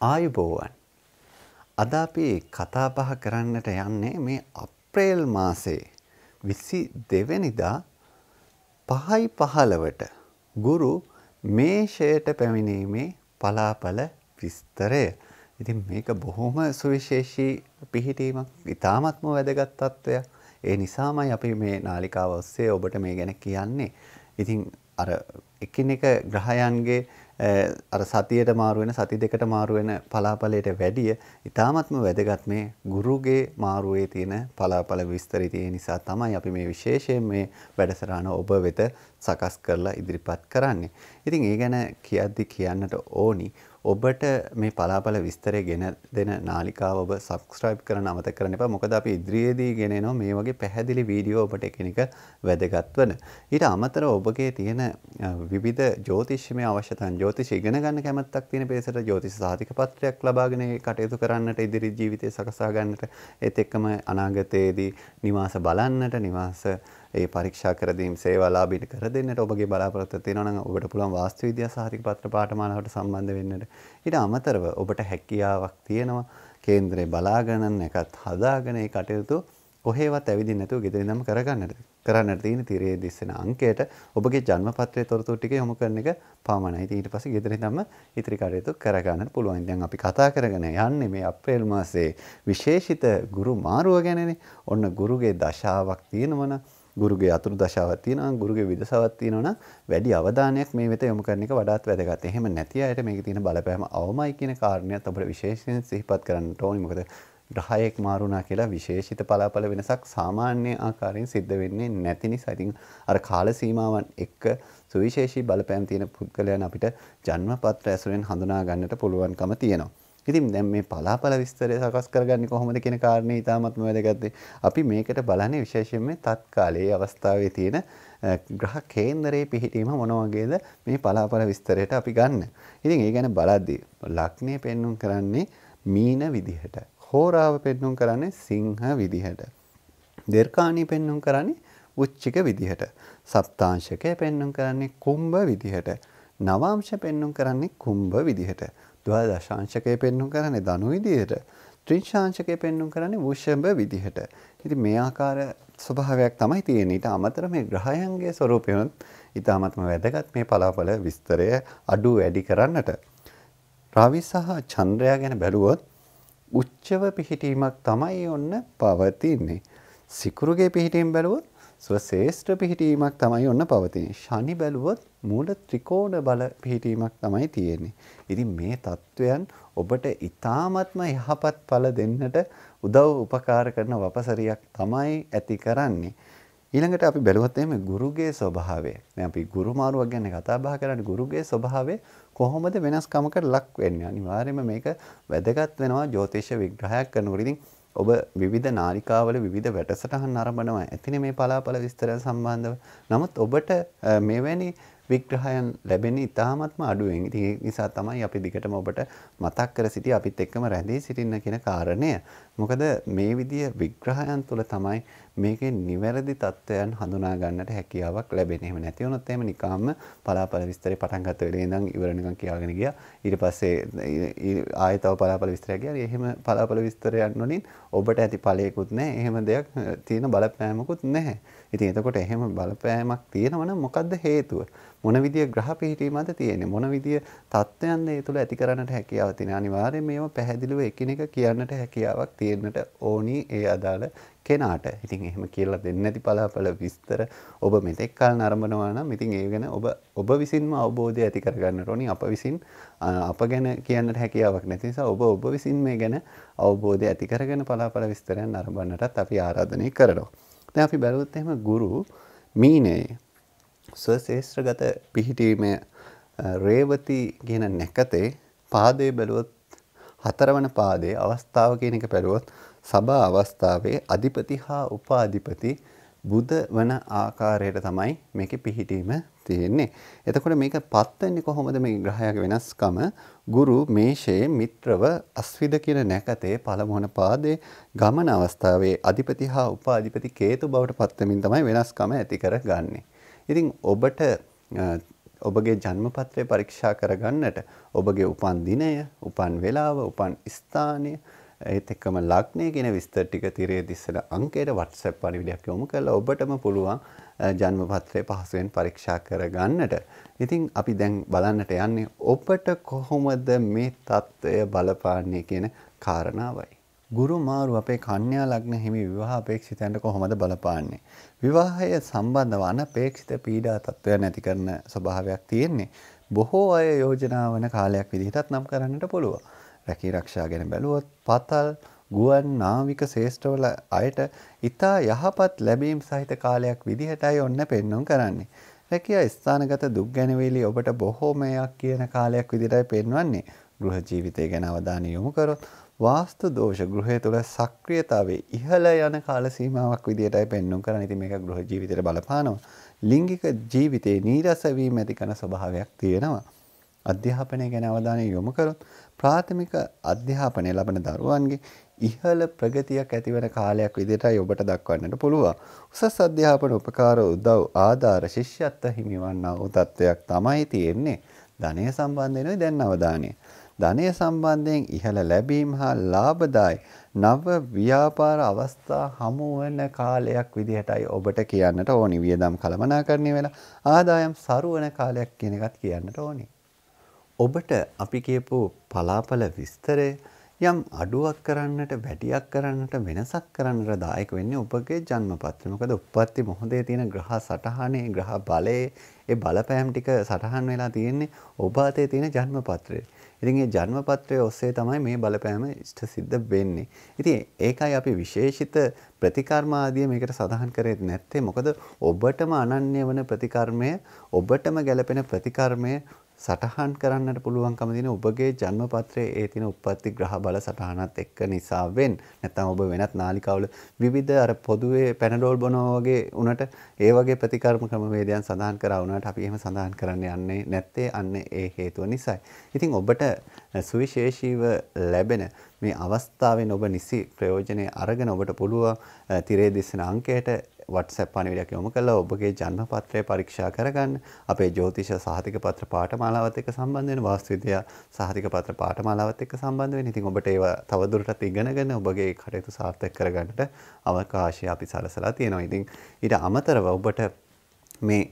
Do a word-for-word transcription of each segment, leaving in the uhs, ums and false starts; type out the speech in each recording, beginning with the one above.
ආයුබෝවන්. අද අපි කතා බහ කරන්නට යන්නේ මේ අප්‍රේල් මාසයේ විසි දෙවැනිදා පහයි පහළවට ගුරු මේෂයට පැමිණීමේ පලාපල විස්තරය. ඉතින් මේක බොහොම සුවිශේෂී පිහිටීමක්, ඉතාමත්ම වැදගත් තත්ත්වයක්. ඒ නිසාමයි අපි මේ නාලිකාව ඔස්සේ ඔබට මේ ගැන කියන්නේ. ඉතින් අර එකිනෙක ග්‍රහයන්ගේ අර සතියට මාරු වෙන සති දෙකට මාරු වෙන පලාපලයට වැඩිය ඉතාමත්ම වැදගත් මේ ගුරුගේ මාරුවේ තියෙන පලාපල විස්තරය තියෙන නිසා තමයි අපි මේ විශේෂයෙන් මේ වැඩසටහන ඔබ වෙත සකස් කරලා ඉදිරිපත් කරන්නේ. ඉතින් ඒ ගැන කියද්දි කියන්නට ඕනි ඔබට මේ පලාපල විස්තරය ගෙන දෙන නාලිකාව ඔබ subscribe කරන්න අමතක කරන්න එපා. මොකද අපි ඉදිරියේදී ගෙන එනවා මේ වගේ පැහැදිලි වීඩියෝ ඔබට එකිනෙක වැදගත් වෙන. ඊට අමතරව ඔබගේ තියෙන විවිධ ජ්‍යොතිෂමය අවශ්‍යතාවන්, ජ්‍යොතිෂ ඉගෙන ගන්න කැමැත්තක් තියෙන පිරිසට ජ්‍යොතිෂ සාධක පත්‍රයක් ලබාගෙන කටයුතු කරන්නට, ඉදිරි ජීවිතය සකසා ගන්නට, ඒත් එක්කම අනාගතයේදී නිවාස බලන්නට, නිවාස ඒ පරීක්ෂා කර දීම් සේවා ලාභීට කර දෙන්නට ඔබගේ බලාපොරොත්තු තියෙනවා නම් ඔබට පුළුවන් වාස්තු විද්‍යා සාහිත්‍ය පත්‍ර පාඨමාලාවට සම්බන්ධ වෙන්නට. ඊට අමතරව ඔබට හැකියාවක් තියෙනවා කේන්දරේ බලාගෙන නැකත් හදාගෙන ඒ කටයුතු කොහේවත් ඇවිදින්න නැතුව ගෙදර ඉඳන්ම කරගන්නට. කරන්නට තියෙන තිරයේ දිස්සෙන අංකයට ඔබගේ ජන්මපත්‍රයේ තොරතුරු ටික යොමු කරන එක පමණයි. ඊට පස්සේ ගෙදර ඉඳන්ම ඉතිරි කටයුතු කරගන්නට පුළුවන්. දැන් අපි කතා කරගෙන යන්නේ මේ අප්‍රේල් මාසයේ විශේෂිත ගුරු මාරුව ගැනනේ. ඔන්න ගුරුගේ දශාවක් තියෙනවනම්, ගුරුගේ අතුරු දශාවක් තියෙනවා නම්, ගුරුගේ විදසාවක් තියෙනවා නම් වැඩි අවධානයක් මේ වෙත යොමු කරන එක වඩාත් වැදගත්. එහෙම නැති අයට මේකේ තියෙන බලපෑම අවමයි කියන කාරණයක් අපිට විශේෂයෙන් සිහිපත් කරන්න ඕනේ. මොකද ග්‍රහයෙක් මාරුණා කියලා විශේෂිත පලාපල වෙනසක් සාමාන්‍ය ආකාරයෙන් සිද්ධ වෙන්නේ නැති නිසා. ඉතින් අර කාල සීමාවන් එක්ක සුවිශේෂී බලපෑම් තියෙන පුද්ගලයන් අපිට ජන්මපත්‍ර ඇසුරෙන් හඳුනා ගන්නට පුළුවන්කම තියෙනවා. ඉතින් දැන් මේ පලාපල විස්තරය සකස් කරගන්නේ කොහොමද කියන කාරණේ ඉතාමත්ම වැදගත්. අපි මේකට බලන්නේ විශේෂයෙන්ම තත්කාලයේ අවස්ථාවේ තියෙන ග්‍රහ කේන්දරයේ පිහිටීම මොන වගේද මේ පලාපල විස්තරයට අපි ගන්න. ඉතින් ඒ ගැන බලද්දී ලග්නය පෙන්වුම් කරන්නේ මීන විදිහට, හෝරාව පෙන්වුම් කරන්නේ සිංහ විදිහට, දෙර්කාණී පෙන්වුම් කරන්නේ වෘශ්චික විදිහට, සප්තාංශකය පෙන්වුම් කරන්නේ කුම්භ විදිහට, නවාංශ පෙන්වුම් කරන්නේ කුම්භ විදිහට, ද්වාදශාංශකය පෙන්වුම් කරන්නේ ධනු විදිහට, ත්‍රිංශාංශකය පෙන්වුම් කරන්නේ වෘෂභ විදිහට. ඉතින් මේ ආකාර ස්වභාවයක් තමයි තියෙන්නේ. ඊට අමතරව මේ ග්‍රහයන්ගේ ස්වરૂපයන් ඉතාමත්ම වැදගත් මේ පලාපල විස්තරය අඩු වැඩි කරන්නට. රවි සහ චන්ද්‍රයා ගැන බැලුවොත් උච්චව පිහිටීමක් තමයි ඔන්න පවතින්නේ. සිකුරුගේ පිහිටීම බැලුවොත් ස්වශේෂ්ඨ පිහිටීමක් තමයි ඔන්න පවතින්නේ. ශනි බැලුවොත් මූල ත්‍රිකෝණ බල පිහිටීමක් තමයි තියෙන්නේ. ඉතින් මේ தත්වයන් ඔබට ඊ타ත්ම යහපත් ඵල දෙන්නට උදව් උපකාර කරන වපසරියක් තමයි ඇති කරන්නේ. ඊළඟට අපි බැලුවොත් එහෙම ගුරුගේ ස්වභාවය. දැන් අපි ගුරු මාරුවක් ගැන කතා බහ කරන්නේ. ගුරුගේ ස්වභාවය කොහොමද වෙනස්කමකට ලක් වෙන්නේ? අනිවාර්යයෙන්ම මේක වැදගත් වෙනවා ජ්‍යොතිෂ විග්‍රහයක් කරනකොට. ඉතින් ඔබ විවිධ නාලිකාවල විවිධ වැඩසටහන් ආරම්භනවා ඇතිනේ මේ පලාපල විස්තරය සම්බන්ධව. නමුත් ඔබට මෙවැනි විග්‍රහයන් ලැබෙන්නේ ඉතාමත්ම අඩුවෙන්. ඉතින් ඒ නිසා තමයි අපි දිගටම ඔබට මතක් කර සිටි අපිත් එක්කම රැඳී සිටින්න කියන කාරණය. මොකද මේ විදිය විග්‍රහයන් තුළ තමයි මේකේ නිවැරදි තත්ත්වයන් හඳුනා ගන්නට හැකියාවක් ලැබෙන්නේ. එහෙම නැති වුණොත් එහෙම නිකම්ම පලාපල විස්තරේ පටන් ගත්ත වෙලේ ඉඳන් ඉවර නිකන් කියාගෙන ගියා. ඊට පස්සේ ආයෙතව පලාපල විස්තරය ගියා. එහෙම පලාපල විස්තරයන් වලින් ඔබට ඇති ඵලයකුත් නැහැ. එහෙම දෙයක් තියෙන බලපෑමකුත් නැහැ. ඉතින් එතකොට එහෙම බලපෑමක් තියෙනවා නම් මොකද්ද හේතුව? මොන විදිය ග්‍රහ පිහිටීමද තියෙන්නේ? මොන විදිය තත්ත්වයන්ද ඒ තුළ ඇති කරන්නට හැකියාව තියෙන? අනිවාර්යයෙන් මේව පැහැදිලිව එකිනෙක කියන්නට හැකියාවක් තියෙන්නට ඕනි ඒ අදාළ කෙනාට. ඉතින් එහෙම කියලා දෙන්නේ නැති පලාපල විස්තර ඔබ මෙතෙක් කල නරඹනවා නම් ඉතින් ඒ ගැන ඔබ ඔබ විසින්ම අවබෝධය ඇති කරගන්නට ඕනි. අප විසින් අප ගැන කියන්නට හැකියාවක් නැති නිසා ඔබ ඔබ විසින් මේ ගැන අවබෝධය ඇති කරගෙන පලාපල විස්තරයන් නරඹන්නටත් අපි ආරාධනය කරනවා. දැන් අපි බැලුවොත් එහෙම ගුරු මීනයේ ස්වශේෂ්ඨගත පිහිටීමේ රේවති කියන නැකතේ පාදයේ බැලුවොත් හතරවන පාදයේ අවස්ථාව කියන එක බැලුවොත් සබා අවස්ථාවේ අධිපති හා උපාධිපති බුධ වන ආකාරයට තමයි මේකේ පිහිටීම තියෙන්නේ. එතකොට මේක පත් වෙන්නේ කොහොමද මේ ග්‍රහයක වෙනස්කම? ගුරු මේෂයේ මිත්‍රව අස්විද කියන නැකතේ පළමුවන පාදයේ ගමන අවස්ථාවේ අධිපති හා උපාධිපති කේතු බවට පත් වෙමින් තමයි වෙනස්කම ඇති කරගන්නේ. ඉතින් ඔබට ඔබගේ ජන්මපත්‍රය පරීක්ෂා කරගන්නට ඔබගේ උපන් දිනය, උපන් වේලාව, උපන් ස්ථානය, ඒත් එක්කම ලග්නය කියන විස්තර ටික තිරේ දිස්සන අංකයට WhatsApp පණිවිඩයක් යොමු කරලා ඔබටම පුළුවන් ජන්මපත්‍රය පහසුවෙන් පරීක්ෂා කරගන්නට. ඉතින් අපි දැන් බලන්නට යන්නේ ඔබට කොහොමද මේ தত্ত্বය බලපාන්නේ කියන කාරණාවයි. ගුරු මාරු අපේ කන්‍යා ලග්න හිමි විවාහ අපේක්ෂිතයන්ට කොහොමද බලපාන්නේ? විවාහය සම්බන්ධව අනපේක්ෂිත පීඩා තත්ත්වයන් නැති කරන ස්වභාවයක් තියෙන්නේ. බොහෝ අය යෝජනා වන කාලයක් විදිහටත් නම් කරන්නට පුළුවන්. රැකී ආරක්ෂා ගැන බැලුවොත් පතල් ගුවන් නාවික ශේෂ්ඨවල අයට ඉතා යහපත් ලැබීම් සහිත කාලයක් විදිහටයි ඔන්න පෙන්වුම් කරන්නේ. රැකියා ස්ථානගත දුක් ගැනවිලි ඔබට බොහෝමයක් කියන කාලයක් විදිහටයි පෙන්වන්නේ. ගෘහ ජීවිතය ගැන අවධානය යොමු කරොත් වාස්තු දෝෂ ගෘහය තුළ සක්‍රියතාවයේ ඉහළ යන කාල සීමාවක් විදිහටයි පෙන්වුම් කරන්නේ. ඉතින් මේක ගෘහ ජීවිතයට බලපානවා. ලිංගික ජීවිතයේ නීරස වීම ඇති කරන ස්වභාවයක් තියෙනවා. අධ්‍යාපනය ගැන අවධානය යොමු කරොත් ප්‍රාථමික අධ්‍යාපනය ලබන දරුවන්ගේ ඉහළ ප්‍රගතියක් ඇතිවන කාලයක් විදිහටයි ඔබට දක්වන්නට පුළුවන්. උසස් අධ්‍යාපන උපකාර උදව් ආධාර ශිෂ්‍යත්ව හිමිවන්නා වූ තත්ත්වයක් තමයි තියෙන්නේ. ධනය සම්බන්ධයෙන්යි දැන් අවධානය. ධනය සම්බන්ධයෙන් ඉහළ ලැබීම් හා ලාභදායි නව ව්‍යාපාර අවස්ථා හමු වන කාලයක් විදිහටයි ඔබට කියන්නට ඕනි. වියදම් කළමනාකරණය වෙලා ආදායම් සරු වන කාලයක් කියන එකත් කියන්නට ඕනි. ඔබට අපි කියපු පලාපල විස්තරය යම් අඩුවක් කරන්නට, වැඩියක් කරන්නට, වෙනසක් කරන්නට දායක වෙන්නේ ඔබගේ ජන්මපත්‍රය. මොකද උප්පත්ති මොහොතේ තියෙන ග්‍රහ සටහනේ, ග්‍රහ බලයේ ඒ බලපෑම් ටික සටහන් වෙලා තියෙන්නේ ඔබ අතේ තියෙන ජන්මපත්‍රය. ඉතින් මේ ජන්මපත්‍රය ඔස්සේ තමයි මේ බලපෑම ඉෂ්ට සිද්ධ වෙන්නේ. ඉතින් ඒකයි අපි විශේෂිත ප්‍රතිකර්ම ආදිය මේකට සඳහන් කරේ නැත්තේ. මොකද ඔබටම අනන්‍ය වන ප්‍රතිකර්මය, ඔබටම ගැළපෙන ප්‍රතිකර්මය සටහන් කරන්නට පුළුවන්කම තියෙන ඔබගේ ජන්මපත්‍රයේ ඒ තියෙන උප්පත්ති ග්‍රහ බල සටහනත් එක්ක නිසා වෙන්. නැත්නම් ඔබ වෙනත් නාලිකාවල විවිධ අර පොදුවේ පැනඩෝල් බොනවා වගේ උනට ඒ වගේ ප්‍රතිකර්ම ක්‍රමවේදයන් සඳහන් කරා වුණාට අපි එහෙම සඳහන් කරන්න යන්නේ නැත්තේ අන්න ඒ හේතුව නිසායි. ඉතින් ඔබට සුවිශේෂීව ලැබෙන මේ අවස්ථාවෙන් ඔබ නිසි ප්‍රයෝජනය අරගෙන ඔබට පුළුවන් තිරේ දිස්සන අංකයට WhatsApp පණිවිඩයක් යොමු කළා ඔබගේ ජන්මපත්‍රය පරීක්ෂා කරගන්න. අපේ ජ්‍යොතිෂ සහතික පත්‍ර පාඨමාලාවත් එක්ක සම්බන්ධ වෙන, වාස්තු විද්‍යා සහතික පත්‍ර පාඨමාලාවත් එක්ක සම්බන්ධ වෙන. ඉතින් ඔබට ඒවා තවදුරටත් ඉගෙනගෙන ඔබගේ කටයුතු සාර්ථක කරගන්නට අවකාශය අපි සලසලා තියෙනවා. ඉතින් ඊට අමතරව ඔබට මේ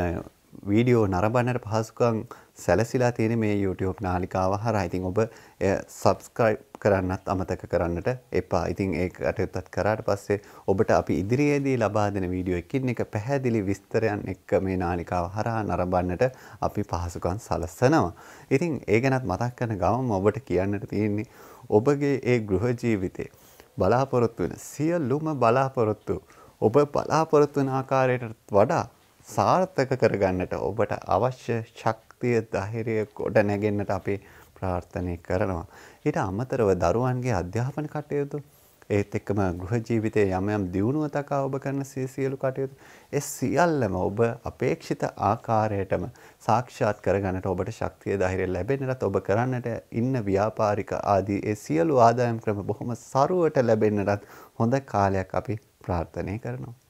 වීඩියෝ නරඹන්නට පහසුකම් සැලසිලා තියෙන මේ YouTube නාලිකාව හරහා. ඉතින් ඔබ subscribe කරන්නත් අමතක කරන්නට එපා. ඉතින් ඒක කටයුත්තත් කරාට පස්සේ ඔබට අපි ඉදිරියේදී ලබා දෙන වීඩියෝ එකින් එක පැහැදිලි විස්තරයන් එක්ක මේ නාලිකාව හරහා නරඹන්නට අපි පහසුකම් සලසනවා. ඉතින් ඒ ගැනත් මතක් කරන ගමන් ඔබට කියන්නට තියෙන්නේ ඔබගේ ඒ ගෘහ ජීවිතේ බලාපොරොත්තු වෙන සියලුම බලාපොරොත්තු ඔබ බලාපොරොත්තු වෙන ආකාරයට වඩා සාර්ථක කරගන්නට ඔබට අවශ්‍ය ශක්තිය, ධෛර්යය කොට නැගෙන්නට අපි ප්‍රාර්ථනා කරනවා. ඊට අමතරව දරුවන්ගේ අධ්‍යාපන කටයුතු, ඒත් එක්කම ගෘහ ජීවිතයේ යම් යම් දියුණුව තකා ඔබ කරන සියලු කටයුතු, ඒ සියල්ලම ඔබ අපේක්ෂිත ආකාරයටම සාක්ෂාත් කරගන්නට ඔබට ශක්තිය, ධෛර්යය ලැබෙන්නට ඔබ කරන්නට ඉන්න ව්‍යාපාරික ආදී ඒ සියලු ආදායම් ක්‍රම බොහොම සරුවට ලැබෙන්නට හොඳ කාලයක් අපි ප්‍රාර්ථනා කරනවා.